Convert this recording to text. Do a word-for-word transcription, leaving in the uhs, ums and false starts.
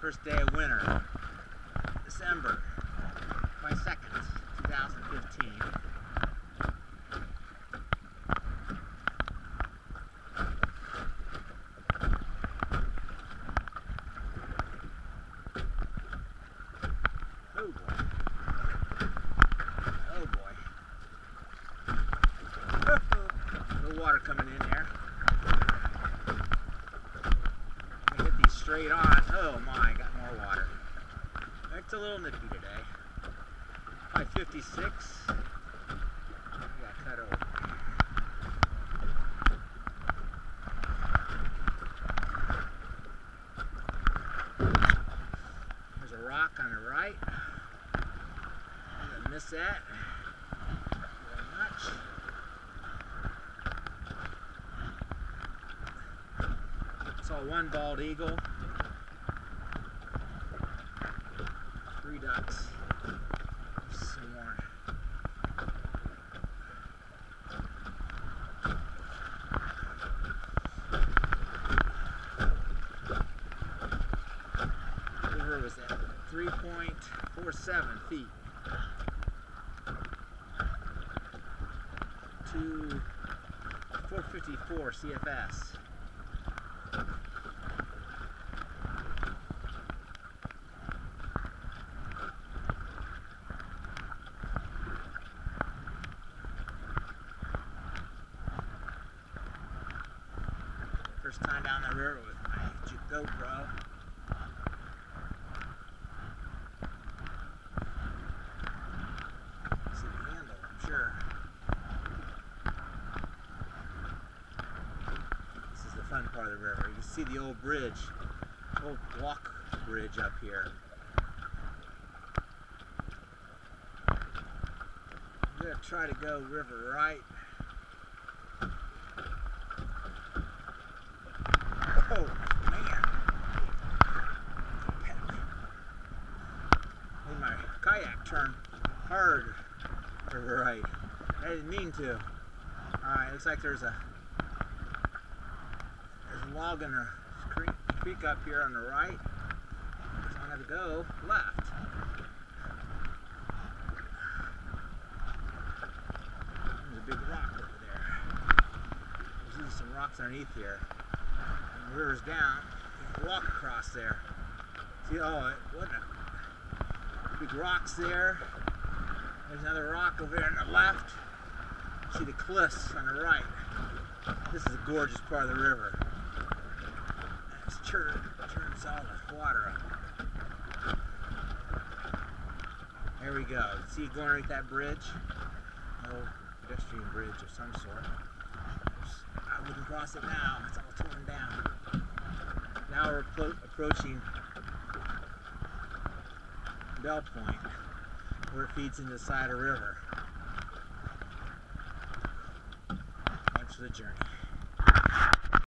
First day of winter, December twenty-second, two thousand fifteen. Oh boy. Oh boy. No water coming in there. Let me hit these straight on. Oh my, got more water. It's a little nippy today. five fifty-six. I got cut over. There's a rock on the right. I'm gonna miss that very much. Saw one bald eagle. Three ducks. Some more. The river was at three point four seven feet. To four fifty-four C F S. First time down the river with my GoPro. See the handle, I'm sure. This is the fun part of the river. You can see the old bridge, old walk bridge up here. I'm going to try to go river right. Oh, man. Made my kayak turn hard to the right. I didn't mean to. Alright, looks like there's a there's a log in a creek, creek up here on the right. So I'm going to go left. There's a big rock over there. There's usually some rocks underneath here. The river's down, you can walk across there. See, oh, it wasn't a big rocks there. There's another rock over there on the left. See the cliffs on the right. This is a gorgeous part of the river. It's churned, turns all the water up. There we go. See it going right that bridge? No pedestrian bridge of some sort. I wouldn't cross it now. It's all torn down. Now we're approaching Bellpoint, where it feeds into the side of the river. Thanks for the journey.